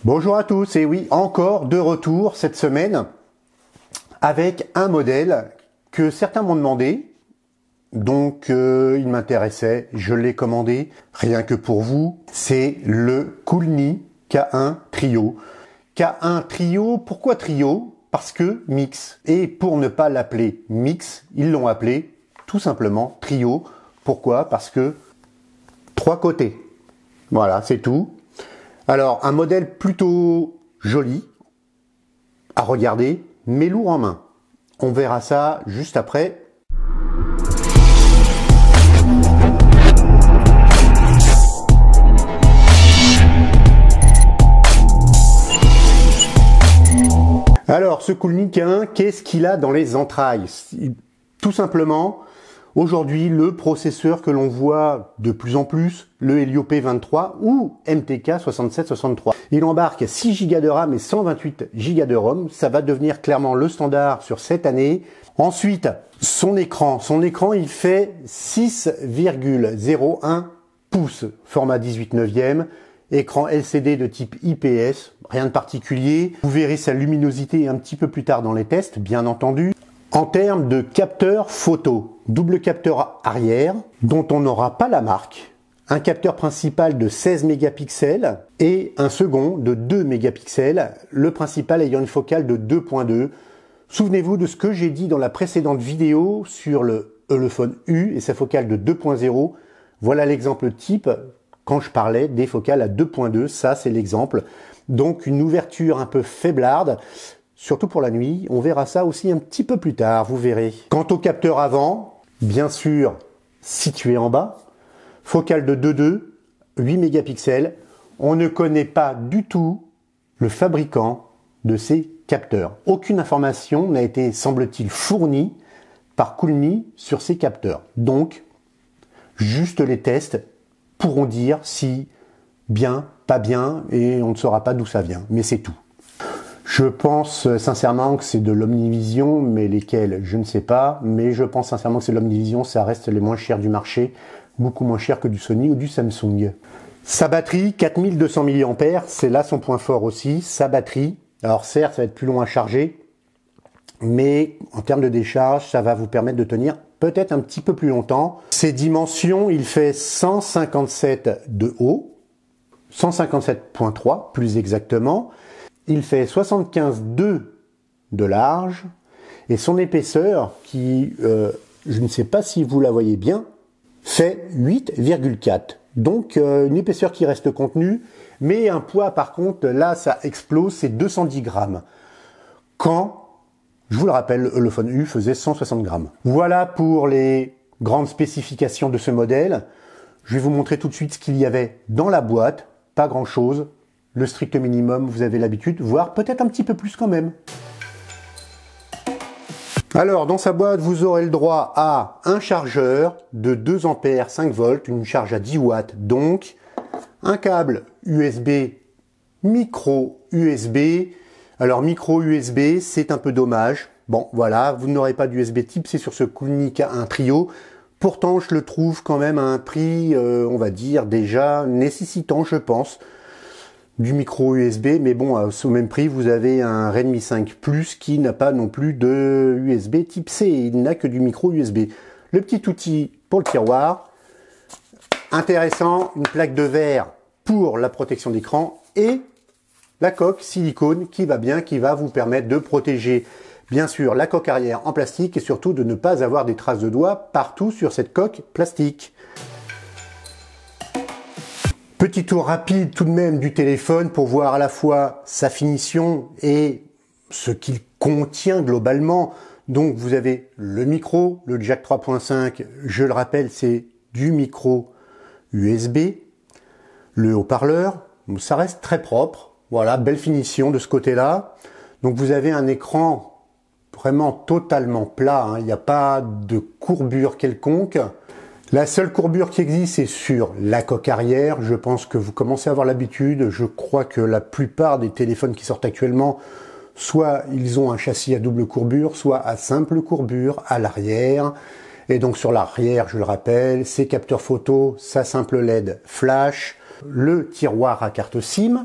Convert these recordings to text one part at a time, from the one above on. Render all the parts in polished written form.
Bonjour à tous, et oui, encore de retour cette semaine avec un modèle que certains m'ont demandé, donc il m'intéressait, je l'ai commandé, rien que pour vous, c'est le Koolmi K1 Trio. K1 Trio, pourquoi Trio? Parce que mix, et pour ne pas l'appeler mix, ils l'ont appelé tout simplement Trio. Pourquoi? Parce que 3 côtés, voilà, c'est tout. Alors, un modèle plutôt joli à regarder, mais lourd en main. On verra ça juste après. Alors, ce Koolmi K1, qu'est-ce qu'il a dans les entrailles? Tout simplement, aujourd'hui, le processeur que l'on voit de plus en plus, le Helio P23 ou MTK 6763. Il embarque 6 Go de RAM et 128 Go de ROM. Ça va devenir clairement le standard sur cette année. Ensuite, son écran. Son écran, il fait 6,01 pouces, format 18/9e. Écran LCD de type IPS, rien de particulier. Vous verrez sa luminosité un petit peu plus tard dans les tests, bien entendu. En termes de capteur photo, double capteur arrière, dont on n'aura pas la marque, un capteur principal de 16 mégapixels et un second de 2 mégapixels, le principal ayant une focale de 2.2. Souvenez-vous de ce que j'ai dit dans la précédente vidéo sur le Ulefone U et sa focale de 2.0. Voilà l'exemple type quand je parlais des focales à 2.2, ça c'est l'exemple. Donc une ouverture un peu faiblarde, surtout pour la nuit. On verra ça aussi un petit peu plus tard, vous verrez. Quant au capteur avant, bien sûr situé en bas, focale de 2.2, 8 mégapixels. On ne connaît pas du tout le fabricant de ces capteurs. Aucune information n'a été, semble-t-il, fournie par Koolmi sur ces capteurs. Donc, juste les tests pourront dire si bien, pas bien, et on ne saura pas d'où ça vient. Mais c'est tout. Je pense sincèrement que c'est de l'Omnivision, mais lesquels, je ne sais pas. Mais je pense sincèrement que c'est de l'Omnivision, ça reste les moins chers du marché, beaucoup moins cher que du Sony ou du Samsung. Sa batterie, 4200 mAh, c'est là son point fort aussi, sa batterie. Alors certes, ça va être plus long à charger, mais en termes de décharge, ça va vous permettre de tenir peut-être un petit peu plus longtemps. Ses dimensions, il fait 157 de haut, 157,3 plus exactement. Il fait 75,2 de large et son épaisseur, qui, je ne sais pas si vous la voyez bien, fait 8,4. Donc une épaisseur qui reste contenue, mais un poids par contre, là ça explose, c'est 210 grammes. Quand, je vous le rappelle, le Ulefone U faisait 160 grammes. Voilà pour les grandes spécifications de ce modèle. Je vais vous montrer tout de suite ce qu'il y avait dans la boîte. Pas grand chose. Le strict minimum, vous avez l'habitude, voire peut-être un petit peu plus quand même. Alors, dans sa boîte, vous aurez le droit à un chargeur de 2 ampères 5 volts, une charge à 10 watts, donc un câble USB, micro USB. Alors, micro USB, c'est un peu dommage. Bon, voilà, vous n'aurez pas d'USB type, c'est sur ce Koolmi K1 Trio. Pourtant, je le trouve quand même à un prix, on va dire, déjà nécessitant, je pense, du micro USB, mais bon, au même prix, vous avez un Redmi 5 Plus qui n'a pas non plus de USB type C, il n'a que du micro USB. Le petit outil pour le tiroir, intéressant, une plaque de verre pour la protection d'écran et la coque silicone qui va bien, qui va vous permettre de protéger, bien sûr, la coque arrière en plastique et surtout de ne pas avoir des traces de doigts partout sur cette coque plastique. Petit tour rapide tout de même du téléphone pour voir à la fois sa finition et ce qu'il contient globalement. Donc vous avez le micro, le jack 3.5, je le rappelle, c'est du micro USB. Le haut-parleur, ça reste très propre. Voilà, belle finition de ce côté-là. Donc vous avez un écran vraiment totalement plat, hein. Il n'y a pas de courbure quelconque. La seule courbure qui existe, c'est sur la coque arrière. Je pense que vous commencez à avoir l'habitude. Je crois que la plupart des téléphones qui sortent actuellement, soit ils ont un châssis à double courbure, soit à simple courbure à l'arrière. Et donc sur l'arrière, je le rappelle, ces capteurs photo, sa simple LED flash, le tiroir à carte SIM,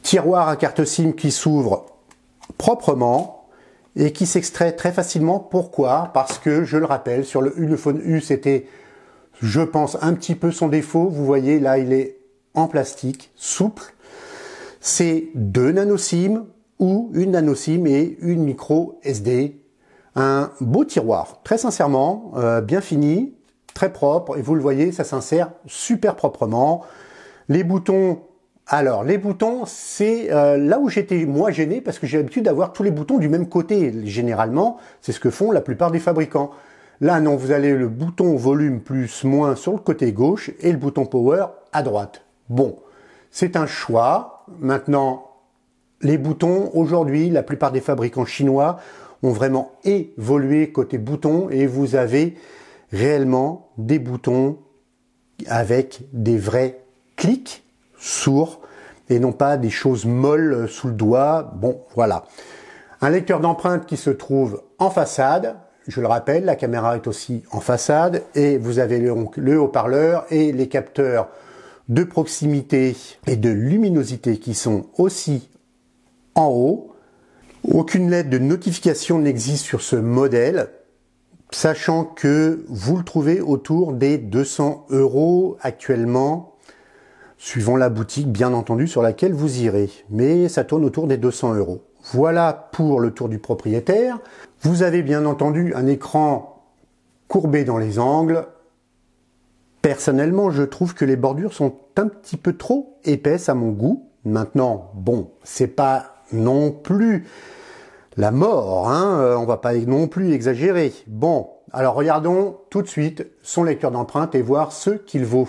Tiroir à carte SIM qui s'ouvre proprement et qui s'extrait très facilement. Pourquoi? Parce que, je le rappelle, sur le Ulefone U, c'était, je pense, un petit peu son défaut. Vous voyez, là, il est en plastique, souple. C'est 2 nano SIM ou une nano SIM et une micro SD. Un beau tiroir, très sincèrement, bien fini, très propre. Et vous le voyez, ça s'insère super proprement. Les boutons, alors les boutons, c'est là où j'étais moi gêné parce que j'ai l'habitude d'avoir tous les boutons du même côté. Généralement, c'est ce que font la plupart des fabricants. Là, non, vous avez le bouton volume plus moins sur le côté gauche et le bouton power à droite. Bon, c'est un choix. Maintenant, les boutons, aujourd'hui, la plupart des fabricants chinois ont vraiment évolué côté boutons et vous avez réellement des boutons avec des vrais clics sourds et non pas des choses molles sous le doigt. Bon, voilà. Un lecteur d'empreintes qui se trouve en façade. Je le rappelle, la caméra est aussi en façade et vous avez le haut-parleur et les capteurs de proximité et de luminosité qui sont aussi en haut. Aucune lettre de notification n'existe sur ce modèle, sachant que vous le trouvez autour des 200 € actuellement, suivant la boutique bien entendu sur laquelle vous irez. Mais ça tourne autour des 200 €. Voilà pour le tour du propriétaire. Vous avez bien entendu un écran courbé dans les angles. Personnellement, je trouve que les bordures sont un petit peu trop épaisses à mon goût. Maintenant, bon, c'est pas non plus la mort, hein, on va pas non plus exagérer. Bon, alors regardons tout de suite son lecteur d'empreintes et voir ce qu'il vaut.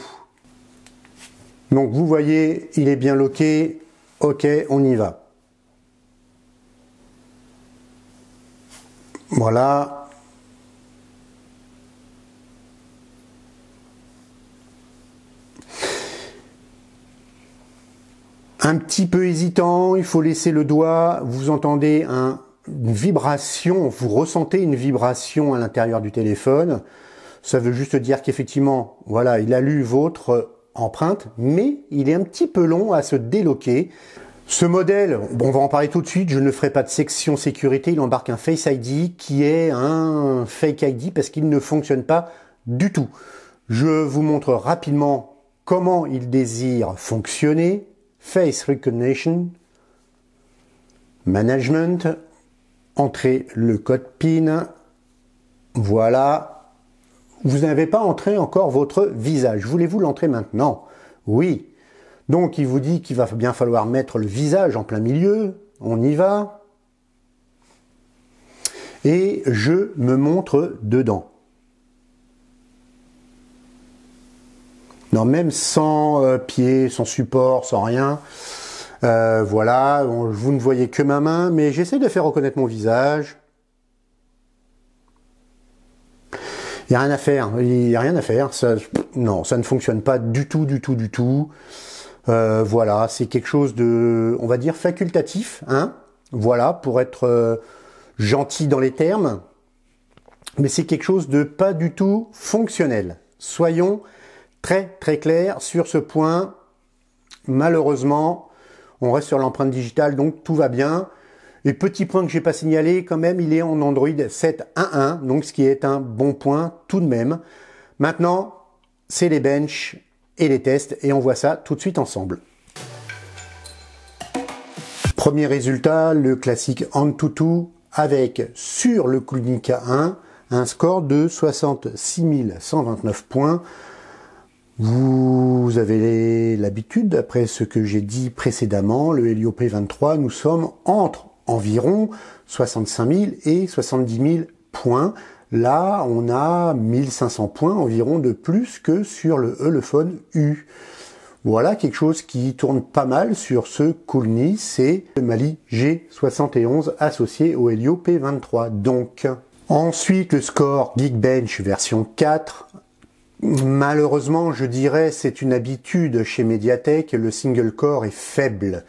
Donc vous voyez, il est bien loqué. Ok, on y va. Voilà. Un petit peu hésitant, il faut laisser le doigt, vous entendez une vibration, vous ressentez une vibration à l'intérieur du téléphone. Ça veut juste dire qu'effectivement, voilà, il a lu votre empreinte, mais il est un petit peu long à se déloquer. Ce modèle, bon, on va en parler tout de suite, je ne ferai pas de section sécurité, il embarque un Face ID qui est un Fake ID parce qu'il ne fonctionne pas du tout. Je vous montre rapidement comment il désire fonctionner. Face Recognition, Management, entrez le code PIN, voilà. Vous n'avez pas entré encore votre visage, voulez-vous l'entrer maintenant? Oui. Donc il vous dit qu'il va bien falloir mettre le visage en plein milieu, on y va. Et je me montre dedans. Non, même sans pied, sans support, sans rien. Voilà, vous ne voyez que ma main, mais j'essaie de faire reconnaître mon visage. Il n'y a rien à faire, il n'y a rien à faire. Ça, non, ça ne fonctionne pas du tout, du tout, du tout. Voilà, c'est quelque chose de, on va dire, facultatif, hein. Voilà, pour être gentil dans les termes. Mais c'est quelque chose de pas du tout fonctionnel. Soyons très très clair sur ce point. Malheureusement, on reste sur l'empreinte digitale, donc tout va bien. Et petit point que j'ai pas signalé, quand même, il est en Android 7.1.1, donc ce qui est un bon point tout de même. Maintenant, c'est les benches et les tests, et on voit ça tout de suite ensemble. Premier résultat, le classique Antutu avec sur le Koolmi K1 un score de 66 129 points. Vous avez l'habitude, d'après ce que j'ai dit précédemment, le Helio P23, nous sommes entre environ 65 000 et 70 000 points. Là, on a 1500 points environ de plus que sur le Ulefone U. Voilà quelque chose qui tourne pas mal sur ce Koolmi, c'est le Mali G71 associé au Helio P23. Donc, ensuite, le score Geekbench version 4. Malheureusement, je dirais, c'est une habitude chez Mediatek, le single core est faible.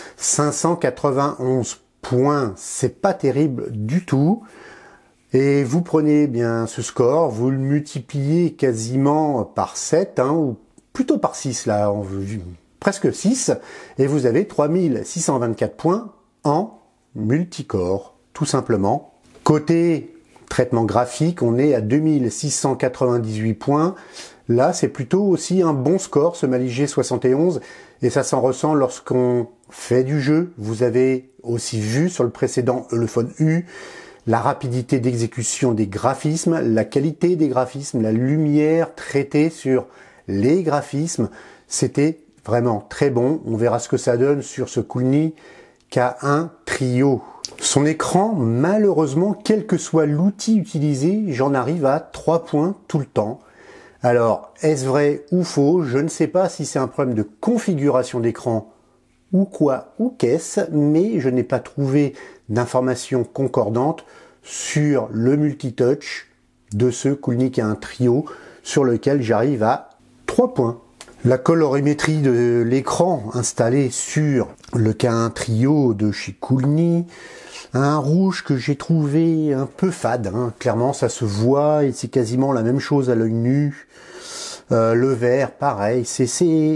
591 points, c'est pas terrible du tout. Et vous prenez bien ce score, vous le multipliez quasiment par 7, hein, ou plutôt par 6 là, presque 6, et vous avez 3624 points en multicore, tout simplement. Côté traitement graphique, on est à 2698 points. Là, c'est plutôt aussi un bon score, ce Mali G71, et ça s'en ressent lorsqu'on fait du jeu. Vous avez aussi vu sur le précédent Elephone U, la rapidité d'exécution des graphismes, la qualité des graphismes, la lumière traitée sur les graphismes, c'était vraiment très bon. On verra ce que ça donne sur ce Koolni K1 Trio. Son écran, malheureusement, quel que soit l'outil utilisé, j'en arrive à 3 points tout le temps. Alors, est-ce vrai ou faux? Je ne sais pas si c'est un problème de configuration d'écran ou quoi ou qu'est-ce, mais je n'ai pas trouvé d'informations concordantes sur le multitouch de ce Koolni K1 Trio sur lequel j'arrive à 3 points. La colorimétrie de l'écran installée sur le K1 Trio de chez Koolni, un rouge que j'ai trouvé un peu fade, hein. Clairement ça se voit et c'est quasiment la même chose à l'œil nu. Le vert, pareil, c'est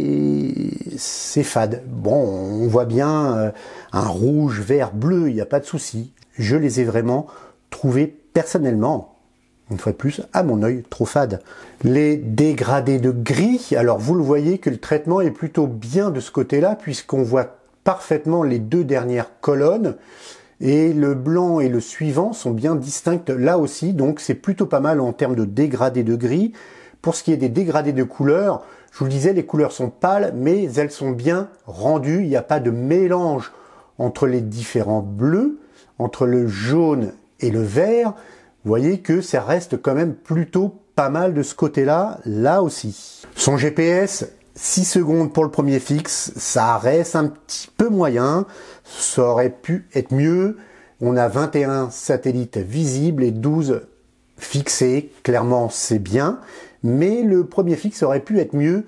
fade. Bon, on voit bien un rouge, vert, bleu, il n'y a pas de souci. Je les ai vraiment trouvés personnellement, une fois de plus, à mon œil, trop fade. Les dégradés de gris, alors vous le voyez que le traitement est plutôt bien de ce côté-là, puisqu'on voit parfaitement les deux dernières colonnes, et le blanc et le suivant sont bien distincts là aussi, donc c'est plutôt pas mal en termes de dégradés de gris. Pour ce qui est des dégradés de couleurs, je vous le disais, les couleurs sont pâles, mais elles sont bien rendues, il n'y a pas de mélange entre les différents bleus, entre le jaune et le vert. Vous voyez que ça reste quand même plutôt pas mal de ce côté-là, là aussi. Son GPS, 6 secondes pour le premier fixe, ça reste un petit peu moyen, ça aurait pu être mieux. On a 21 satellites visibles et 12 fixés, clairement c'est bien, mais le premier fixe aurait pu être mieux.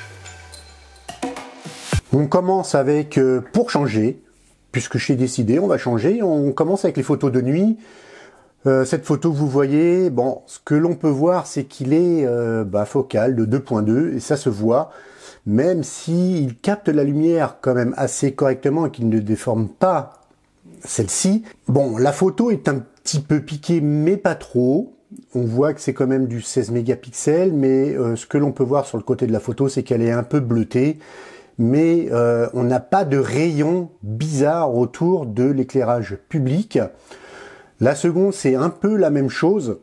On commence avec, pour changer, puisque j'ai décidé, on va changer, on commence avec les photos de nuit. Cette photo que vous voyez, bon, ce que l'on peut voir, c'est qu'il est, focal de 2.2 et ça se voit, même s'il capte la lumière quand même assez correctement et qu'il ne déforme pas celle-ci. Bon, la photo est un petit peu piquée, mais pas trop. On voit que c'est quand même du 16 mégapixels, mais ce que l'on peut voir sur le côté de la photo, c'est qu'elle est un peu bleutée, mais on n'a pas de rayon bizarre autour de l'éclairage public. La seconde, c'est un peu la même chose,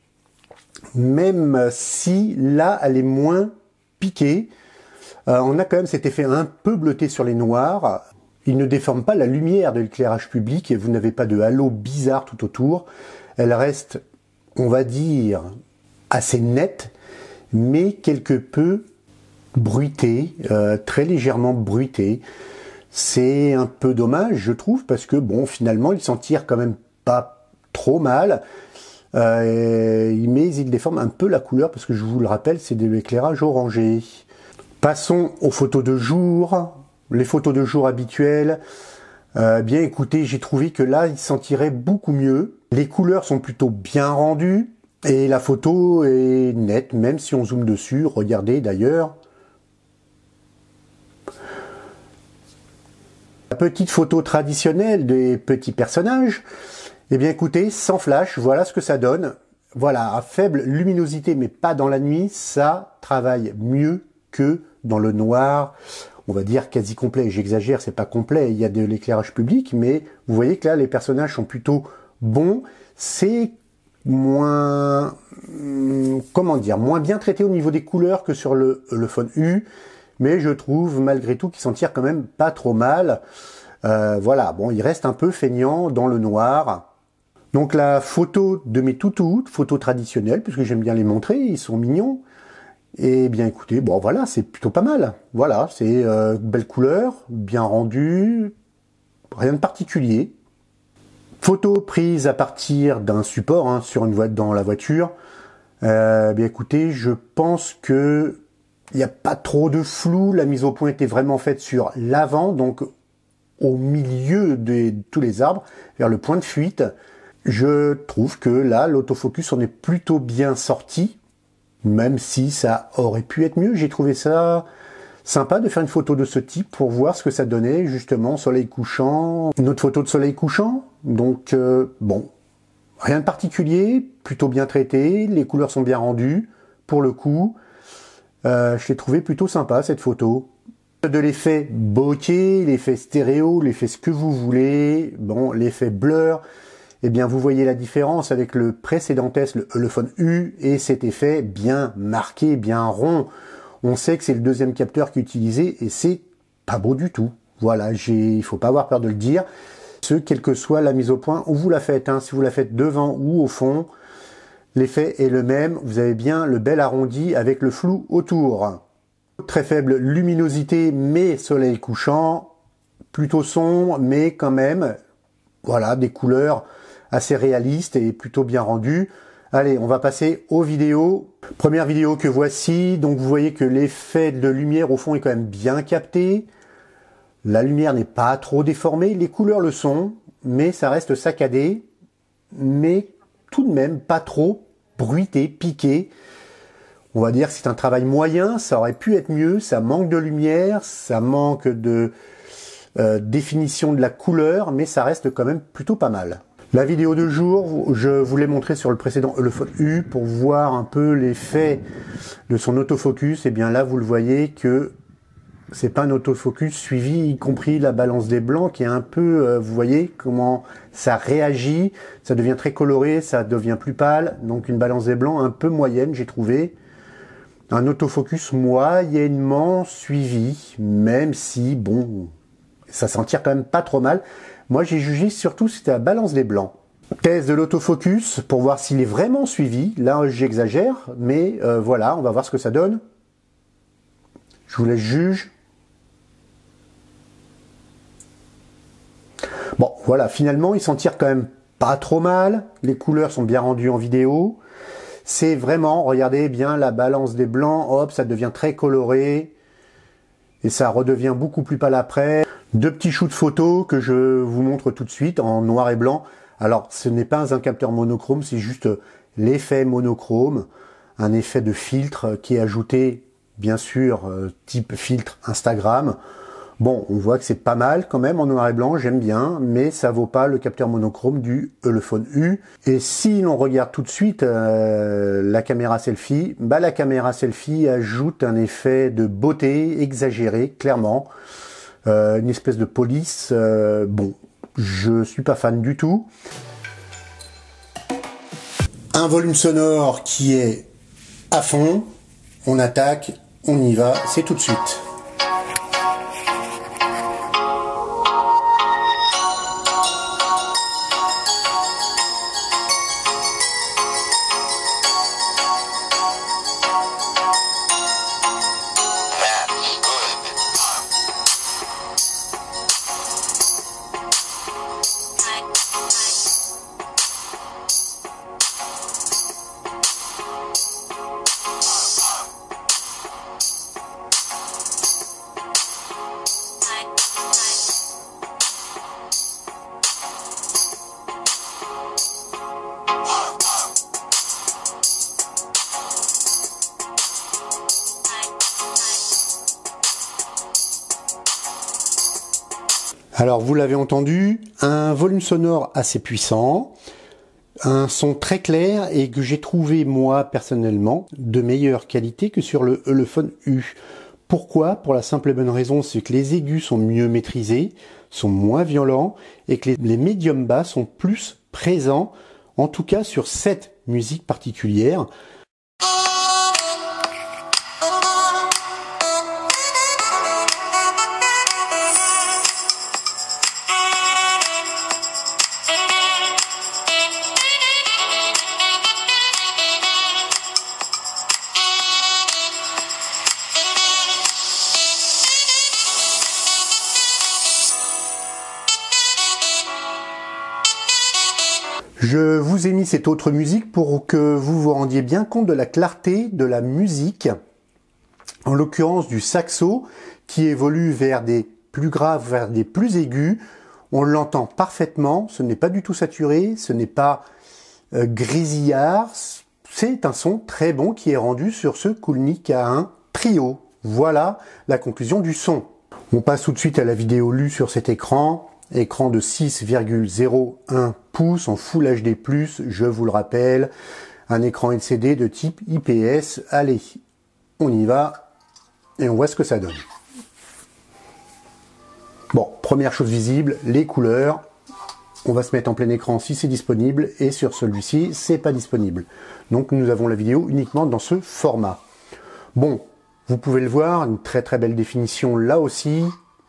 même si là, elle est moins piquée. On a quand même cet effet un peu bleuté sur les noirs. Il ne déforme pas la lumière de l'éclairage public et vous n'avez pas de halo bizarre tout autour. Elle reste, on va dire, assez nette, mais quelque peu bruitée, très légèrement bruitée. C'est un peu dommage, je trouve, parce que bon, finalement, il s'en tire quand même pas trop mal, mais il déforme un peu la couleur parce que je vous le rappelle, c'est de l'éclairage orangé. Passons aux photos de jour. Les photos de jour habituelles, bien écoutez, j'ai trouvé que là, il s'en tirait beaucoup mieux. Les couleurs sont plutôt bien rendues et la photo est nette, même si on zoome dessus. Regardez d'ailleurs. La petite photo traditionnelle des petits personnages. Eh bien écoutez, sans flash, voilà ce que ça donne. Voilà, à faible luminosité, mais pas dans la nuit, ça travaille mieux que dans le noir, on va dire quasi complet. J'exagère, c'est pas complet, il y a de l'éclairage public, mais vous voyez que là, les personnages sont plutôt bons. C'est moins, comment dire, moins bien traité au niveau des couleurs que sur le Elephone U, mais je trouve malgré tout qu'il s'en tire quand même pas trop mal. Voilà, bon, il reste un peu feignant dans le noir. Donc la photo de mes toutous, photo traditionnelle, puisque j'aime bien les montrer, ils sont mignons. Et bien écoutez, bon voilà, c'est plutôt pas mal. Voilà, c'est belle couleur, bien rendu, rien de particulier. Photo prise à partir d'un support, hein, sur une dans la voiture. Bien écoutez, je pense que il n'y a pas trop de flou. La mise au point était vraiment faite sur l'avant, donc au milieu de tous les arbres, vers le point de fuite. Je trouve que là, l'autofocus en est plutôt bien sorti, même si ça aurait pu être mieux. J'ai trouvé ça Sympa de faire une photo de ce type pour voir ce que ça donnait, justement, soleil couchant. Une autre photo de soleil couchant. Donc, bon, rien de particulier, plutôt bien traité, les couleurs sont bien rendues, pour le coup. Je l'ai trouvé plutôt sympa, cette photo. De l'effet bokeh, l'effet stéréo, l'effet ce que vous voulez, bon, l'effet blur, eh bien, vous voyez la différence avec le précédent test, le Ulefone U, et cet effet bien marqué, bien rond. On sait que c'est le deuxième capteur qui est utilisé et c'est pas beau du tout. Voilà, il faut pas avoir peur de le dire. Quelle que soit la mise au point où vous la faites, hein, si vous la faites devant ou au fond, l'effet est le même. Vous avez bien le bel arrondi avec le flou autour. Très faible luminosité, mais soleil couchant. Plutôt sombre, mais quand même, voilà, des couleurs assez réalistes et plutôt bien rendues. Allez, on va passer aux vidéos. Première vidéo que voici. Donc vous voyez que l'effet de lumière au fond est quand même bien capté. La lumière n'est pas trop déformée. Les couleurs le sont, mais ça reste saccadé. Mais tout de même pas trop bruité, piqué. On va dire que c'est un travail moyen. Ça aurait pu être mieux. Ça manque de lumière. Ça manque de définition de la couleur. Mais ça reste quand même plutôt pas mal. La vidéo de jour, je vous l'ai montré sur le précédent Ulefone U pour voir un peu l'effet de son autofocus. Et bien là, vous le voyez que c'est pas un autofocus suivi, y compris la balance des blancs qui est un peu, vous voyez comment ça réagit. Ça devient très coloré, ça devient plus pâle. Donc une balance des blancs un peu moyenne, j'ai trouvé. Un autofocus moyennement suivi, même si, bon, ça s'en tire quand même pas trop mal. Moi, j'ai jugé surtout c'était la balance des blancs. Test de l'autofocus pour voir s'il est vraiment suivi. Là, j'exagère, mais voilà, on va voir ce que ça donne. Je vous laisse juge. Bon, voilà, finalement, il s'en tire quand même pas trop mal. Les couleurs sont bien rendues en vidéo. C'est vraiment, regardez bien la balance des blancs. Hop, ça devient très coloré. Et ça redevient beaucoup plus pâle après. Deux petits shoots photos que je vous montre tout de suite en noir et blanc. Alors, ce n'est pas un capteur monochrome, c'est juste l'effet monochrome, un effet de filtre qui est ajouté, bien sûr, type filtre Instagram. Bon, on voit que c'est pas mal quand même en noir et blanc, j'aime bien, mais ça vaut pas le capteur monochrome du Ulefone U. Et si l'on regarde tout de suite la caméra selfie, bah la caméra selfie ajoute un effet de beauté exagéré, clairement. Une espèce de police, bon, je suis pas fan du tout. Un volume sonore qui est à fond, on attaque, on y va, c'est tout de suite. Alors vous l'avez entendu, un volume sonore assez puissant, un son très clair et que j'ai trouvé moi personnellement de meilleure qualité que sur le Ulefone U. Pourquoi? Pour la simple et bonne raison, c'est que les aigus sont mieux maîtrisés, sont moins violents et que les médiums bas sont plus présents, en tout cas sur cette musique particulière. Je vous ai mis cette autre musique pour que vous vous rendiez bien compte de la clarté de la musique, en l'occurrence du saxo, qui évolue vers des plus graves, vers des plus aigus. On l'entend parfaitement, ce n'est pas du tout saturé, ce n'est pas grisillard, c'est un son très bon qui est rendu sur ce Koolnik K1 Trio. Voilà la conclusion du son. On passe tout de suite à la vidéo lue sur cet écran. Écran de 6,01 pouces en Full HD+, je vous le rappelle. Un écran LCD de type IPS. Allez, on y va et on voit ce que ça donne. Bon, première chose visible, les couleurs. On va se mettre en plein écran si c'est disponible, et sur celui-ci, c'est pas disponible. Donc nous avons la vidéo uniquement dans ce format. Bon, vous pouvez le voir, une très très belle définition là aussi.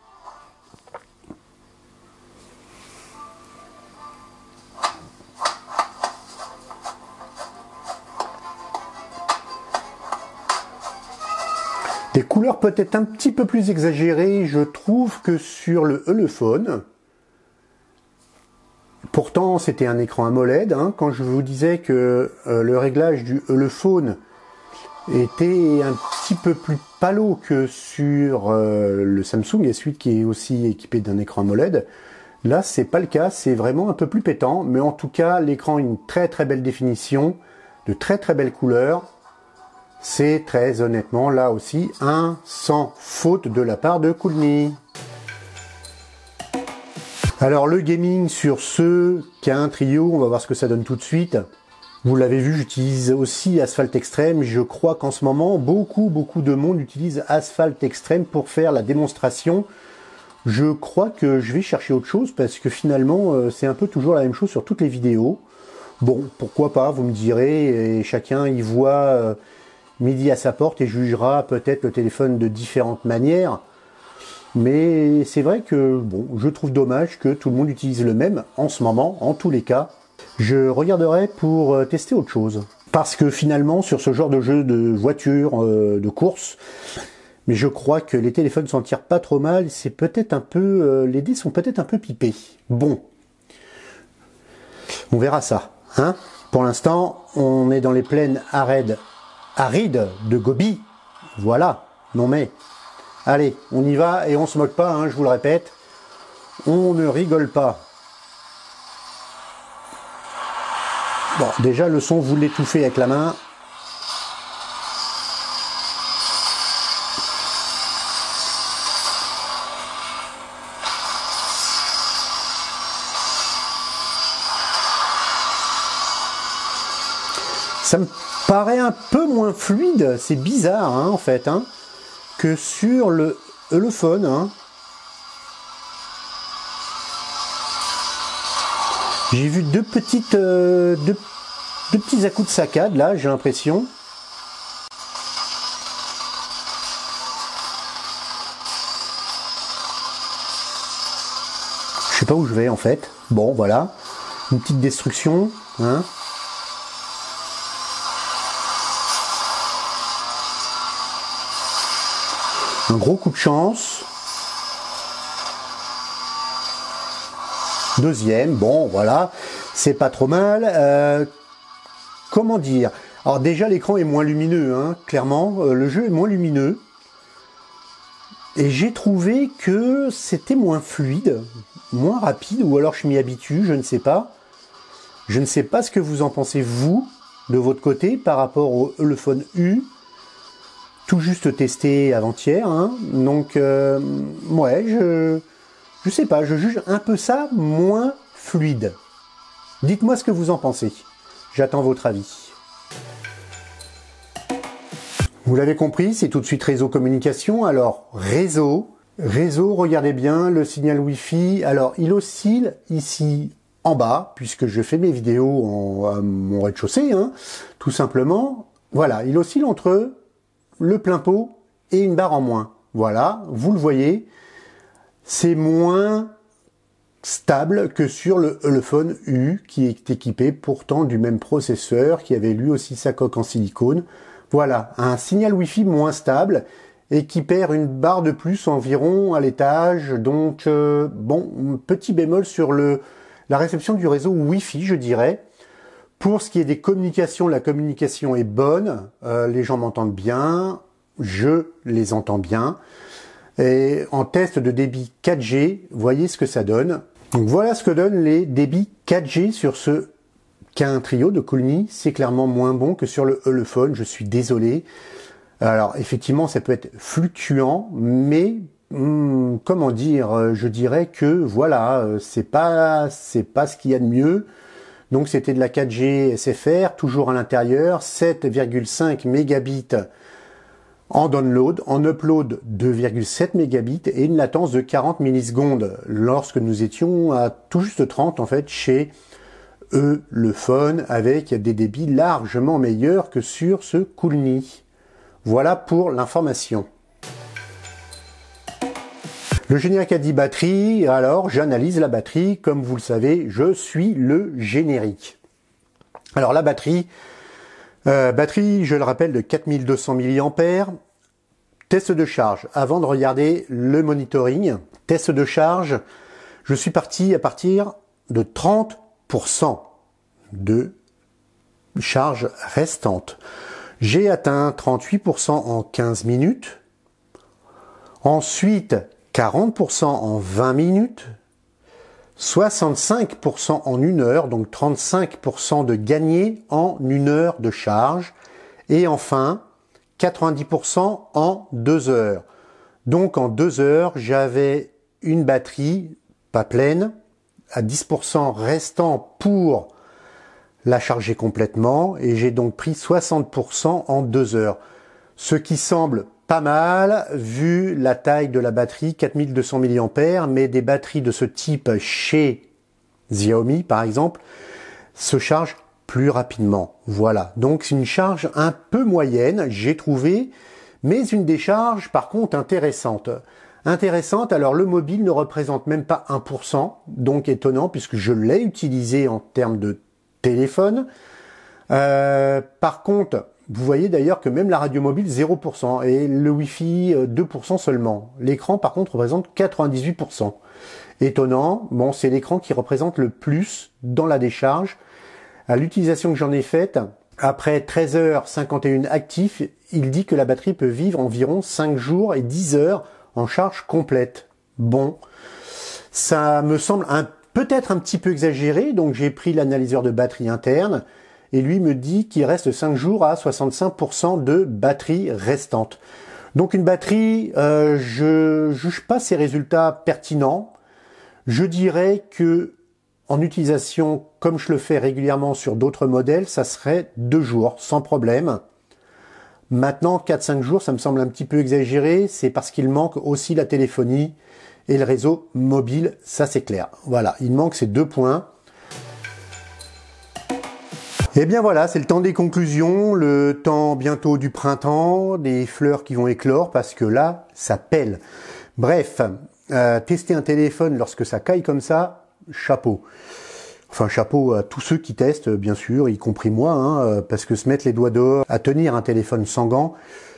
Des couleurs peut-être un petit peu plus exagérées, je trouve, que sur le Elephone. Pourtant, c'était un écran AMOLED. Quand je vous disais que le réglage du Elephone était un petit peu plus pâle que sur le Samsung S8 qui est aussi équipé d'un écran AMOLED. Là, c'est pas le cas, c'est vraiment un peu plus pétant. Mais en tout cas, l'écran a une très très belle définition, de très très belles couleurs. C'est très honnêtement, là aussi, un sans faute de la part de Coolmi. Alors le gaming sur ce K1 Trio, on va voir ce que ça donne tout de suite. Vous l'avez vu, j'utilise aussi Asphalt Extreme. Je crois qu'en ce moment, beaucoup de monde utilise Asphalt Extreme pour faire la démonstration. Je crois que je vais chercher autre chose parce que finalement, c'est un peu toujours la même chose sur toutes les vidéos. Bon, pourquoi pas, vous me direz, et chacun y voit midi à sa porte et jugera peut-être le téléphone de différentes manières. Mais c'est vrai que bon, je trouve dommage que tout le monde utilise le même en ce moment, en tous les cas. Je regarderai pour tester autre chose. Parce que finalement, sur ce genre de jeu de voiture, de course, mais je crois que les téléphones s'en tirent pas trop mal. C'est peut-être un peu, les dés sont peut-être un peu pipés. Bon, on verra ça. Pour l'instant, on est dans les plaines arides de Gobi. Voilà, non mais... Allez, on y va et on se moque pas, je vous le répète. On ne rigole pas. Bon, déjà le son, vous l'étouffez avec la main. Ça me paraît un peu moins fluide, c'est bizarre en fait, que sur le Elephone. J'ai vu deux petits à-coups de saccade là, j'ai l'impression. Je sais pas où je vais en fait. Bon voilà, une petite destruction. Un gros coup de chance. Deuxième, bon voilà, c'est pas trop mal. Comment dire? Alors déjà l'écran est moins lumineux, clairement, le jeu est moins lumineux. Et j'ai trouvé que c'était moins fluide, moins rapide, ou alors je m'y habitue, je ne sais pas. Je ne sais pas ce que vous en pensez vous, de votre côté, par rapport au Elephone U. Tout juste testé avant-hier, donc ouais, je sais pas, je juge un peu ça moins fluide. Dites-moi ce que vous en pensez, j'attends votre avis. Vous l'avez compris, c'est tout de suite réseau communication. Alors réseau, regardez bien le signal Wi-Fi. Alors il oscille ici en bas, puisque je fais mes vidéos à mon rez-de-chaussée, tout simplement. Voilà, il oscille entre le plein pot et une barre en moins. Voilà, vous le voyez, c'est moins stable que sur le Elephone U qui est équipé pourtant du même processeur, qui avait lui aussi sa coque en silicone. Voilà, un signal Wi-Fi moins stable et qui perd une barre de plus environ à l'étage. Donc bon, petit bémol sur la réception du réseau Wi-Fi, je dirais. Pour ce qui est des communications, la communication est bonne, les gens m'entendent bien, je les entends bien. Et en test de débit 4G, voyez ce que ça donne. Donc voilà ce que donnent les débits 4G sur ce K1 Trio de Coolmi. C'est clairement moins bon que sur le Elephone, je suis désolé. Alors effectivement, ça peut être fluctuant, mais comment dire, je dirais que voilà, c'est pas ce qu'il y a de mieux. Donc c'était de la 4G SFR, toujours à l'intérieur, 7,5 mégabits en download, en upload 2,7 mégabits et une latence de 40 millisecondes lorsque nous étions à tout juste 30 en fait chez le Phone avec des débits largement meilleurs que sur ce Coolney. Voilà pour l'information. Le générique a dit batterie, alors j'analyse la batterie. Comme vous le savez, je suis le générique. Alors la batterie, je le rappelle, de 4200 mAh. Test de charge, avant de regarder le monitoring. Test de charge, je suis parti à partir de 30% de charge restante. J'ai atteint 38% en 15 minutes. Ensuite, 40% en 20 minutes, 65% en 1 heure, donc 35% de gagné en 1 heure de charge, et enfin 90% en 2 heures. Donc en 2 heures, j'avais une batterie pas pleine, à 10% restant pour la charger complètement, et j'ai donc pris 60% en 2 heures. Ce qui semble pas mal, vu la taille de la batterie, 4200 mAh, mais des batteries de ce type chez Xiaomi, par exemple, se chargent plus rapidement. Voilà, donc c'est une charge un peu moyenne, j'ai trouvé, mais une décharge, par contre, intéressante. Alors le mobile ne représente même pas 1%, donc étonnant, puisque je l'ai utilisé en termes de téléphone. Par contre, vous voyez d'ailleurs que même la radio mobile 0% et le Wi-Fi 2% seulement. L'écran par contre représente 98%. Étonnant, bon c'est l'écran qui représente le plus dans la décharge. À l'utilisation que j'en ai faite, après 13h51 actifs, il dit que la batterie peut vivre environ 5 jours et 10 heures en charge complète. Bon, ça me semble peut-être un petit peu exagéré, donc j'ai pris l'analyseur de batterie interne. Et lui me dit qu'il reste 5 jours à 65% de batterie restante. Donc une batterie, je juge pas ces résultats pertinents. Je dirais que en utilisation, comme je le fais régulièrement sur d'autres modèles, ça serait 2 jours, sans problème. Maintenant, 4-5 jours, ça me semble un petit peu exagéré. C'est parce qu'il manque aussi la téléphonie et le réseau mobile, ça c'est clair. Voilà, il manque ces 2 points. Et bien voilà, c'est le temps des conclusions, le temps bientôt du printemps, des fleurs qui vont éclore, parce que là, ça pèle. Bref, tester un téléphone lorsque ça caille comme ça, chapeau. Enfin, chapeau à tous ceux qui testent, bien sûr, y compris moi, hein, parce que se mettre les doigts dehors à tenir un téléphone sans gants,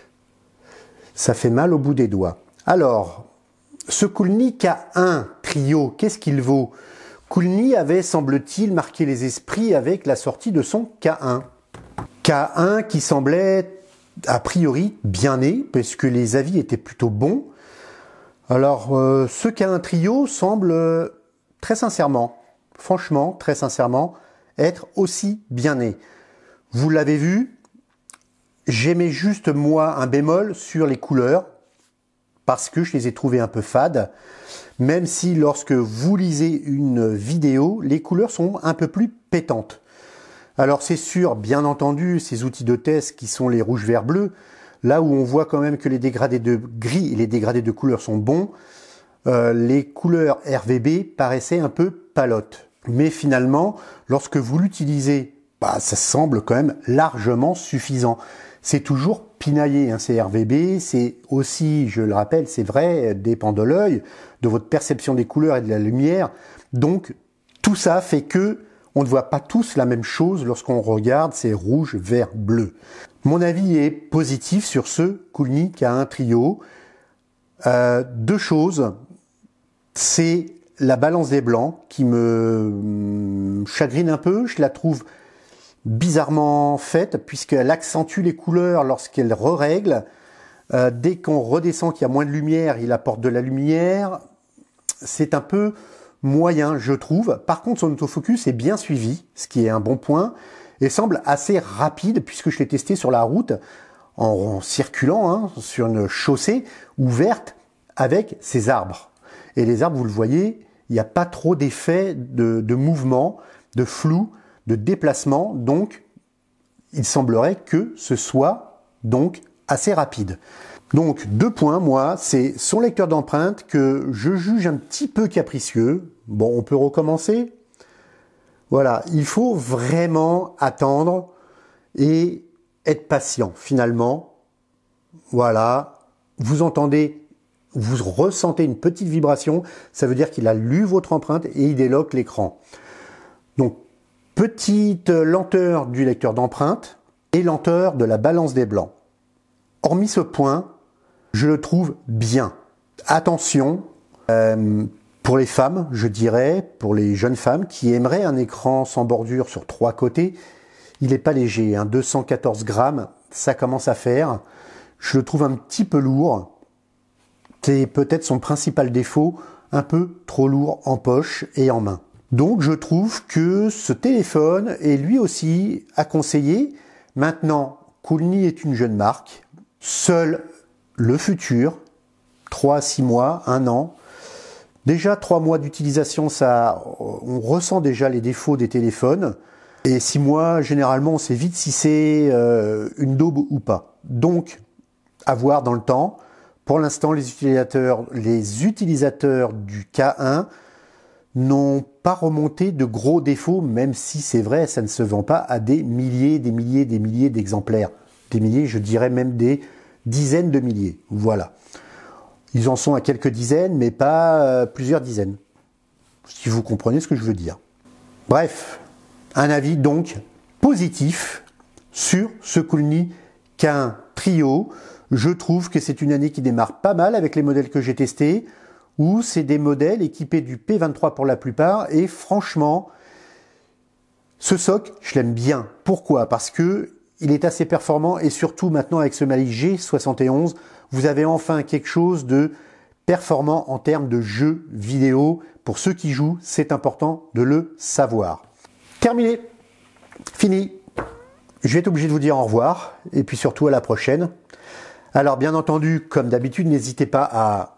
ça fait mal au bout des doigts. Alors, ce Coolney K1 Trio, qu'est-ce qu'il vaut ? Coolney avait, semble-t-il, marqué les esprits avec la sortie de son K1. K1 qui semblait, a priori, bien né, parce que les avis étaient plutôt bons. Alors, ce K1 Trio semble, très sincèrement, franchement, très sincèrement, être aussi bien né. Vous l'avez vu, j'aimais juste, moi, un bémol sur les couleurs, parce que je les ai trouvées un peu fades. Même si lorsque vous lisez une vidéo, les couleurs sont un peu plus pétantes. Alors c'est sûr, bien entendu, ces outils de test qui sont les rouges, verts, bleus, là où on voit quand même que les dégradés de gris et les dégradés de couleurs sont bons, les couleurs RVB paraissaient un peu palotes. Mais finalement, lorsque vous l'utilisez, ça semble quand même largement suffisant. C'est toujours pinaillé, hein, ces RVB, c'est aussi, je le rappelle, c'est vrai, dépend de l'œil, de votre perception des couleurs et de la lumière. Donc, tout ça fait que on ne voit pas tous la même chose lorsqu'on regarde ces rouges, verts, bleus. Mon avis est positif sur ce Coolney K1 Trio. 2 choses, c'est la balance des blancs qui me chagrine un peu, je la trouve bizarrement faite puisqu'elle accentue les couleurs lorsqu'elle règle. Dès qu'on redescend qu'il y a moins de lumière, il apporte de la lumière. C'est un peu moyen, je trouve. Par contre, son autofocus est bien suivi, ce qui est un bon point, et semble assez rapide puisque je l'ai testé sur la route. en circulant hein, sur une chaussée ouverte avec ces arbres. Et les arbres, vous le voyez, il n'y a pas trop d'effet de mouvement, de flou, de déplacement, donc il semblerait que ce soit donc assez rapide. Donc 2 points, moi, c'est son lecteur d'empreintes que je juge un petit peu capricieux. Bon, on peut recommencer. Voilà, il faut vraiment attendre et être patient finalement. Voilà, vous entendez, vous ressentez une petite vibration, ça veut dire qu'il a lu votre empreinte et il déloque l'écran. Donc, petite lenteur du lecteur d'empreintes et lenteur de la balance des blancs. Hormis ce point, je le trouve bien. Attention, pour les femmes, je dirais, pour les jeunes femmes qui aimeraient un écran sans bordure sur 3 côtés, il n'est pas léger, hein, 214 grammes, ça commence à faire. Je le trouve un petit peu lourd. C'est peut-être son principal défaut, un peu trop lourd en poche et en main. Donc je trouve que ce téléphone est lui aussi à conseiller. Maintenant, Koulny est une jeune marque. Seul le futur, 3 à 6 mois, 1 an. Déjà 3 mois d'utilisation, ça, on ressent déjà les défauts des téléphones. Et 6 mois, généralement, on sait vite si c'est une daube ou pas. Donc, à voir dans le temps. Pour l'instant, les utilisateurs du K1 n'ont pas remonté de gros défauts, même si c'est vrai, ça ne se vend pas à des milliers d'exemplaires. Des milliers, je dirais même des dizaines de milliers. Voilà. Ils en sont à quelques dizaines, mais pas plusieurs dizaines. Si vous comprenez ce que je veux dire. Bref, un avis donc positif sur ce Koulny K1 Trio. Je trouve que c'est une année qui démarre pas mal avec les modèles que j'ai testés, où c'est des modèles équipés du P23 pour la plupart, et franchement, ce SoC, je l'aime bien. Pourquoi? Parce que il est assez performant, et surtout maintenant avec ce Mali G71, vous avez enfin quelque chose de performant en termes de jeux vidéo. Pour ceux qui jouent, c'est important de le savoir. Terminé, fini. Je vais être obligé de vous dire au revoir, et puis surtout à la prochaine. Alors bien entendu, comme d'habitude, n'hésitez pas à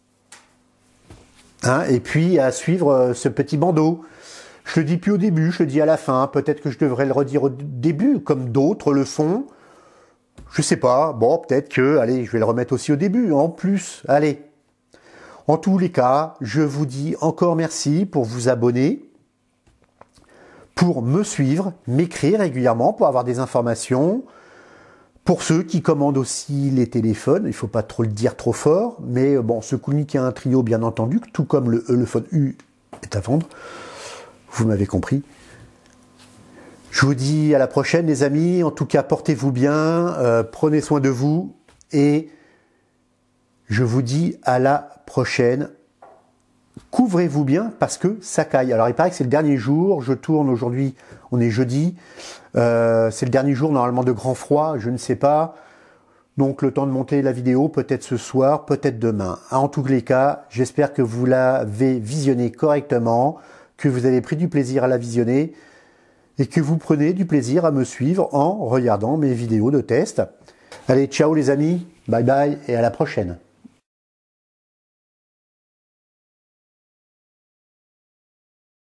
et puis à suivre ce petit bandeau. Je le dis plus au début, je le dis à la fin. Peut-être que je devrais le redire au début, comme d'autres le font. Je sais pas. Bon, peut-être que, allez, je vais le remettre aussi au début, en plus. Allez. En tous les cas, je vous dis encore merci pour vous abonner, pour me suivre, m'écrire régulièrement, pour avoir des informations. Pour ceux qui commandent aussi les téléphones, il ne faut pas trop le dire trop fort, mais bon, ce Koulny K1 Trio, bien entendu, tout comme le Elephone U est à vendre. Vous m'avez compris. Je vous dis à la prochaine, les amis. En tout cas, portez-vous bien, prenez soin de vous, et je vous dis à la prochaine. Couvrez-vous bien parce que ça caille. Alors il paraît que c'est le dernier jour, je tourne aujourd'hui, on est jeudi, c'est le dernier jour normalement de grand froid, je ne sais pas. Donc le temps de monter la vidéo, peut-être ce soir, peut-être demain. En tous les cas, j'espère que vous l'avez visionné correctement, que vous avez pris du plaisir à la visionner et que vous prenez du plaisir à me suivre en regardant mes vidéos de test. Allez, ciao les amis, bye bye et à la prochaine.